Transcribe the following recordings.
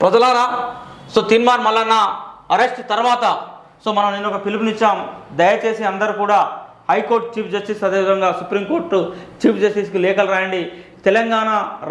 ప్రజలారా so Teenmar Mallanna arrest తర్వాత so మనం నేను ఒక పిలుపునిచ్చాం. దయచేసి అందరూ కూడా హైకోర్టు చీఫ్ జస్టిస్ అదేవిధంగా సుప్రీంకోర్టు చీఫ్ జస్టిస్కి లేఖలు రాయండి. తెలంగాణ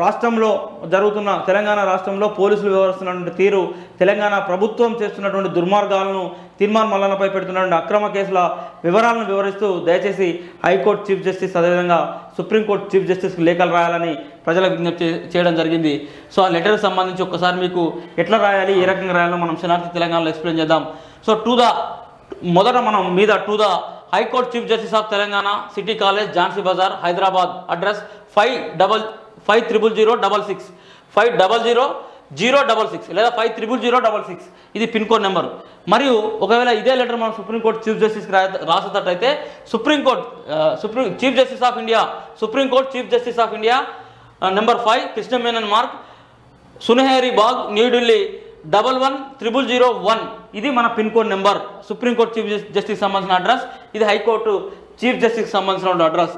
రాష్ట్రంలో పోలీసులు వ్యవహరిస్తున్నటువంటి తీరు, తెలంగాణ ప్రభుత్వం చేస్తున్నటువంటి దుర్మార్గాలను, తీన్మార్ మల్లన్నపై పెడుతున్నటువంటి అక్రమ కేసుల వివరాలను వివరిస్తూ దయచేసి హైకోర్టు చీఫ్ జస్టిస్ అదేవిధంగా సుప్రీంకోర్టు చీఫ్ జస్టిస్కి లేఖలు రాయాలని ప్రజలకు విజ్ఞప్తి చేయడం జరిగింది. సో ఆ లెటర్కి సంబంధించి ఒక్కసారి మీకు ఎట్లా రాయాలి, ఏ రకంగా రాయాలో మనం శనార్థి తెలంగాణలో ఎక్స్ప్లెయిన్ చేద్దాం. సో మొదట మనం మీద to the high court chief justice of Telangana, city college, Jhansi Bazar, Hyderabad. Address 500066 500066 లేదా 500066. ఇది పిన్ కోడ్ నెంబర్. మరియు ఒకవేళ ఇదే లెటర్ మనం సుప్రీంకోర్టు చీఫ్ జస్టిస్కి రాసేటట్టయితే chief justice of India, supreme court chief justice of India number 5 Krishna Menon Marg, Sunehri Bagh, New Delhi 110001. ఇది మన pin code number. Supreme court chief justice సంబంధించిన అడ్రస్, ఇది హైకోర్టు చీఫ్ జస్టిస్కి సంబంధించిన అడ్రస్.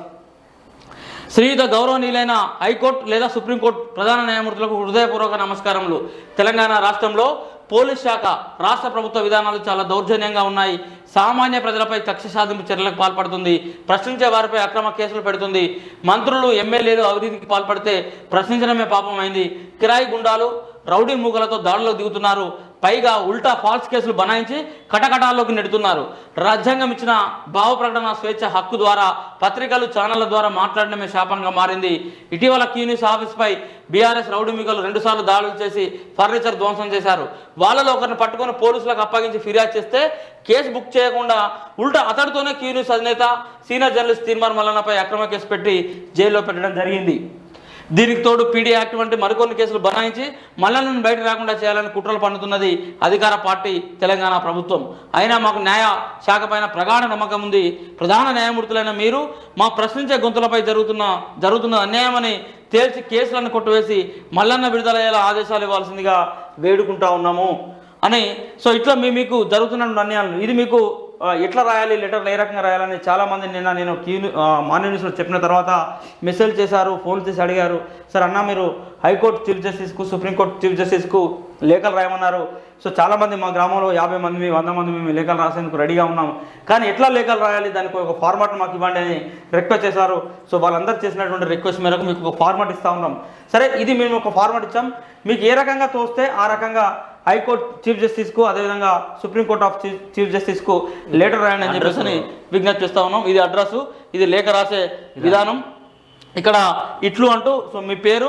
శ్రీయుత గౌరవనీయులైన హైకోర్టు లేదా సుప్రీంకోర్టు ప్రధాన న్యాయమూర్తులకు హృదయపూర్వక నమస్కారములు. తెలంగాణ రాష్ట్రంలో పోలీస్ శాఖ, రాష్ట్ర ప్రభుత్వ విధానాలు చాలా దౌర్జన్యంగా ఉన్నాయి. సామాన్య ప్రజలపై కక్ష సాధింపు చర్యలకు పాల్పడుతుంది. ప్రశ్నించే వారిపై అక్రమ కేసులు పెడుతుంది. మంత్రులు, ఎమ్మెల్యేలు అవినీతికి పాల్పడితే ప్రశ్నించడమే పాపమైంది. కిరాయి గుండాలు, రౌడీ మూగలతో దాడులకు దిగుతున్నారు. పైగా ఉల్టా ఫాల్స్ కేసులు బనాయించి కటకటాల్లోకి నెడుతున్నారు. రాజ్యాంగం ఇచ్చిన భావ ప్రకటన స్వేచ్ఛ హక్కు ద్వారా పత్రికలు, ఛానళ్ల ద్వారా మాట్లాడడమే శాపంగా మారింది. ఇటీవల క్యూన్యూస్ ఆఫీస్పై బీఆర్ఎస్ రౌడీ మూగలు 2 సార్లు దాడులు చేసి ఫర్నిచర్ ధ్వంసం చేశారు. వాళ్ళలో ఒకరిని పట్టుకొని పోలీసులకు అప్పగించి ఫిర్యాదు చేస్తే కేసు బుక్ చేయకుండా ఉల్టా అతడితోనే క్యూన్యూస్ అధినేత, సీనియర్ జర్నలిస్ట్ తీన్మార్ మల్లన్నపై అక్రమ కేసు పెట్టి జైల్లో పెట్టడం జరిగింది. దీనికి తోడు పీడీ యాక్ట్ వంటి మరికొన్ని కేసులు బనాయించి మల్లన్నను బయట రాకుండా చేయాలని కుట్రలు పన్నుతున్నది అధికార పార్టీ తెలంగాణ ప్రభుత్వం. అయినా మాకు న్యాయ శాఖ పైన ప్రగాఢ నమ్మకం ఉంది. ప్రధాన న్యాయమూర్తులైన మీరు మా ప్రశ్నించే గొంతులపై జరుగుతున్న అన్యాయమని తేల్చి కేసులను కొట్టువేసి మల్లన్న విడుదలయ్యేలా ఆదేశాలు ఇవ్వాల్సిందిగా వేడుకుంటా ఉన్నాము అని. సో ఇట్లా మీకు జరుగుతున్న అన్యాయాలను, ఇది మీకు ఎట్లా రాయాలి, లెటర్లు ఏ రకంగా రాయాలని చాలామంది నేను మార్నింగ్ న్యూస్లో చెప్పిన తర్వాత మెసేజ్ చేశారు, ఫోన్ చేసి అడిగారు. సార్ అన్న మీరు హైకోర్టు చీఫ్ జస్టిస్కు, సుప్రీంకోర్టు చీఫ్ జస్టిస్కు లేఖలు రాయమన్నారు. సో చాలామంది మా గ్రామంలో 50 మంది 100 మంది మేము లేఖలు రాసేందుకు రెడీగా ఉన్నాము, కానీ ఎట్లా లేఖలు రాయాలి, దానికి ఒక ఫార్మాట్ మాకు ఇవ్వండి అని రిక్వెస్ట్ చేశారు. సో వాళ్ళందరూ చేసినటువంటి రిక్వెస్ట్ మేరకు మీకు ఒక ఫార్మాట్ ఇస్తూ ఉన్నాం. సరే, ఇది మేము ఒక ఫార్మాట్ ఇచ్చాం. మీకు ఏ రకంగా తోస్తే ఆ రకంగా హైకోర్టు చీఫ్ జస్టిస్కు అదేవిధంగా సుప్రీంకోర్టు ఆఫ్ చీఫ్ జస్టిస్కు లెటర్ రాయండి అని చెప్పేసి విజ్ఞప్తి చేస్తూ ఉన్నాం. ఇది అడ్రస్సు, ఇది లేఖ రాసే విధానం. ఇక్కడ ఇట్లు అంటూ సో మీ పేరు,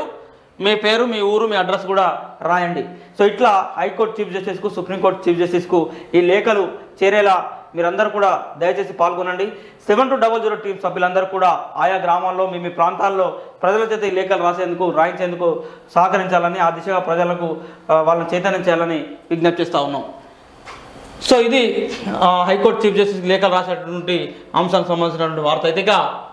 మీ ఊరు, మీ అడ్రస్ కూడా రాయండి. సో ఇట్లా హైకోర్టు చీఫ్ జస్టిస్కు, సుప్రీంకోర్టు చీఫ్ జస్టిస్కు ఈ లేఖలు చేరేలా మీరందరూ కూడా దయచేసి పాల్గొనండి. 7200 టీం సభ్యులందరూ కూడా ఆయా గ్రామాల్లో, మీ ప్రాంతాల్లో ప్రజల చేత ఈ లేఖలు రాయించేందుకు సహకరించాలని, ఆ దిశగా ప్రజలకు వాళ్ళని చైతన్యం చేయాలని విజ్ఞప్తి చేస్తూ ఉన్నాం. సో ఇది హైకోర్టు చీఫ్ జస్టిస్ లేఖలు రాసేటువంటి అంశానికి సంబంధించినటువంటి వార్త. అయితే